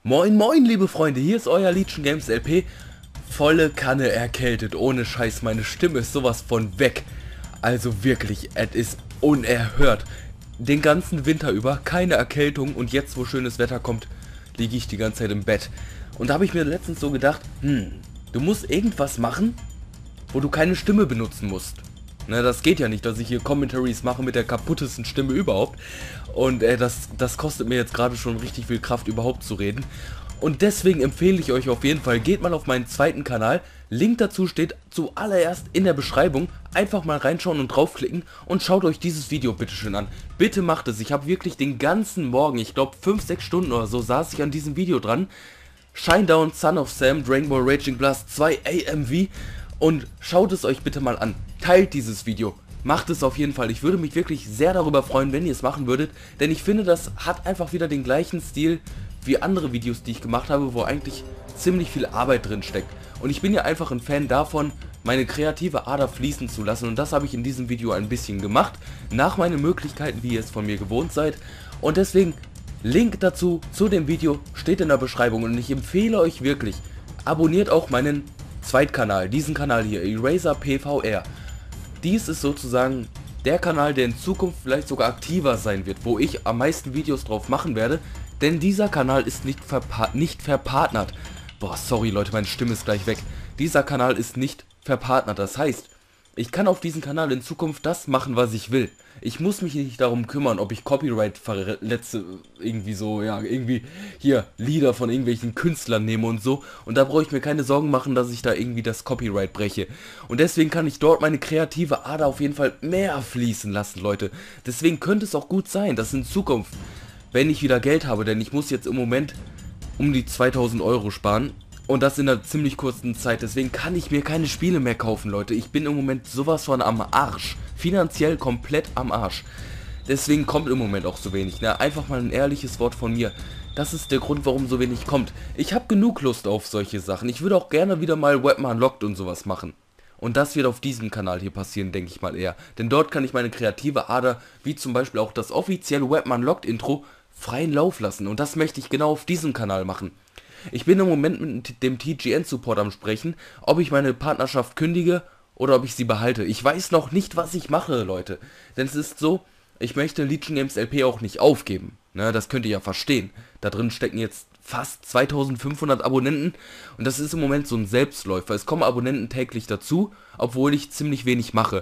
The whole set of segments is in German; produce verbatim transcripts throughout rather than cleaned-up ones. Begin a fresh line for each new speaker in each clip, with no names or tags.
Moin moin liebe Freunde, hier ist euer Legion Games L P. Volle Kanne erkältet, ohne Scheiß, meine Stimme ist sowas von weg. Also wirklich, es ist unerhört. Den ganzen Winter über keine Erkältung und jetzt wo schönes Wetter kommt, liege ich die ganze Zeit im Bett. Und da habe ich mir letztens so gedacht, hm, du musst irgendwas machen, wo du keine Stimme benutzen musst. Na, das geht ja nicht, dass ich hier Commentaries mache mit der kaputtesten Stimme überhaupt. Und äh, das, das kostet mir jetzt gerade schon richtig viel Kraft, überhaupt zu reden. Und deswegen empfehle ich euch auf jeden Fall, geht mal auf meinen zweiten Kanal. Link dazu steht zuallererst in der Beschreibung. Einfach mal reinschauen und draufklicken und schaut euch dieses Video bitteschön an. Bitte macht es. Ich habe wirklich den ganzen Morgen, ich glaube fünf, sechs Stunden oder so, saß ich an diesem Video dran. Shinedown, Son of Sam, Dragon Ball Raging Blast zwei A M V. Und schaut es euch bitte mal an. Teilt dieses Video. Macht es auf jeden Fall. Ich würde mich wirklich sehr darüber freuen, wenn ihr es machen würdet. Denn ich finde, das hat einfach wieder den gleichen Stil wie andere Videos, die ich gemacht habe, wo eigentlich ziemlich viel Arbeit drin steckt. Und ich bin ja einfach ein Fan davon, meine kreative Ader fließen zu lassen. Und das habe ich in diesem Video ein bisschen gemacht. Nach meinen Möglichkeiten, wie ihr es von mir gewohnt seid. Und deswegen, Link dazu, zu dem Video, steht in der Beschreibung. Und ich empfehle euch wirklich, abonniert auch meinen Zweitkanal, diesen Kanal hier, Eraser P V R. Dies ist sozusagen der Kanal, der in Zukunft vielleicht sogar aktiver sein wird, wo ich am meisten Videos drauf machen werde, denn dieser Kanal ist nicht, verpa nicht verpartnert. Boah, sorry Leute, meine Stimme ist gleich weg. Dieser Kanal ist nicht verpartnert, das heißt, ich kann auf diesem Kanal in Zukunft das machen, was ich will. Ich muss mich nicht darum kümmern, ob ich Copyright verletze, irgendwie so, ja, irgendwie hier Lieder von irgendwelchen Künstlern nehme und so. Und da brauche ich mir keine Sorgen machen, dass ich da irgendwie das Copyright breche. Und deswegen kann ich dort meine kreative Ader auf jeden Fall mehr fließen lassen, Leute. Deswegen könnte es auch gut sein, dass in Zukunft, wenn ich wieder Geld habe, denn ich muss jetzt im Moment um die zweitausend Euro sparen. Und das in einer ziemlich kurzen Zeit. Deswegen kann ich mir keine Spiele mehr kaufen, Leute. Ich bin im Moment sowas von am Arsch. Finanziell komplett am Arsch. Deswegen kommt im Moment auch so wenig. Ne? Einfach mal ein ehrliches Wort von mir. Das ist der Grund, warum so wenig kommt. Ich habe genug Lust auf solche Sachen. Ich würde auch gerne wieder mal Webman Unlocked und sowas machen. Und das wird auf diesem Kanal hier passieren, denke ich mal eher. Denn dort kann ich meine kreative Ader, wie zum Beispiel auch das offizielle Webman Unlocked Intro, freien Lauf lassen. Und das möchte ich genau auf diesem Kanal machen. Ich bin im Moment mit dem T G N-Support am Sprechen, ob ich meine Partnerschaft kündige oder ob ich sie behalte. Ich weiß noch nicht, was ich mache, Leute. Denn es ist so, ich möchte Legion Games L P auch nicht aufgeben. Ne, das könnt ihr ja verstehen. Da drin stecken jetzt fast zweitausendfünfhundert Abonnenten und das ist im Moment so ein Selbstläufer. Es kommen Abonnenten täglich dazu, obwohl ich ziemlich wenig mache.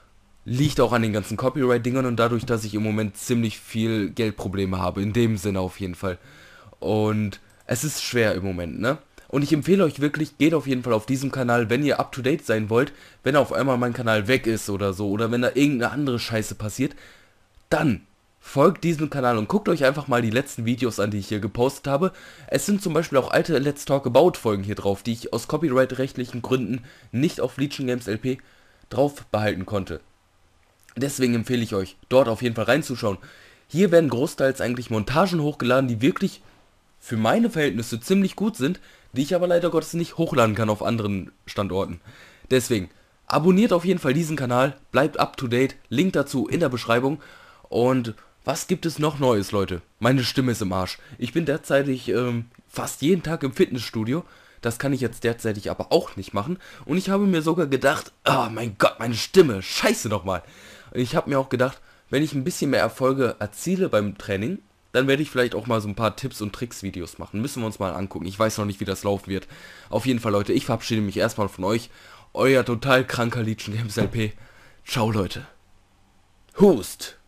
Liegt auch an den ganzen Copyright-Dingern und dadurch, dass ich im Moment ziemlich viel Geldprobleme habe. In dem Sinne auf jeden Fall. Und es ist schwer im Moment, ne? Und ich empfehle euch wirklich, geht auf jeden Fall auf diesem Kanal, wenn ihr up to date sein wollt, wenn auf einmal mein Kanal weg ist oder so, oder wenn da irgendeine andere Scheiße passiert, dann folgt diesem Kanal und guckt euch einfach mal die letzten Videos an, die ich hier gepostet habe. Es sind zum Beispiel auch alte Let's Talk About Folgen hier drauf, die ich aus copyright-rechtlichen Gründen nicht auf Legion Games L P drauf behalten konnte. Deswegen empfehle ich euch, dort auf jeden Fall reinzuschauen. Hier werden großteils eigentlich Montagen hochgeladen, die wirklich für meine Verhältnisse ziemlich gut sind, die ich aber leider Gottes nicht hochladen kann auf anderen Standorten. Deswegen, abonniert auf jeden Fall diesen Kanal, bleibt up to date, Link dazu in der Beschreibung. Und was gibt es noch Neues, Leute? Meine Stimme ist im Arsch. Ich bin derzeitig ähm, fast jeden Tag im Fitnessstudio, das kann ich jetzt derzeitig aber auch nicht machen. Und ich habe mir sogar gedacht, ah oh mein Gott, meine Stimme, scheiße nochmal. Ich habe mir auch gedacht, wenn ich ein bisschen mehr Erfolge erziele beim Training, dann werde ich vielleicht auch mal so ein paar Tipps und Tricks Videos machen. Müssen wir uns mal angucken. Ich weiß noch nicht, wie das laufen wird. Auf jeden Fall, Leute, ich verabschiede mich erstmal von euch. Euer total kranker Legion Games L P. Ciao, Leute. Hust.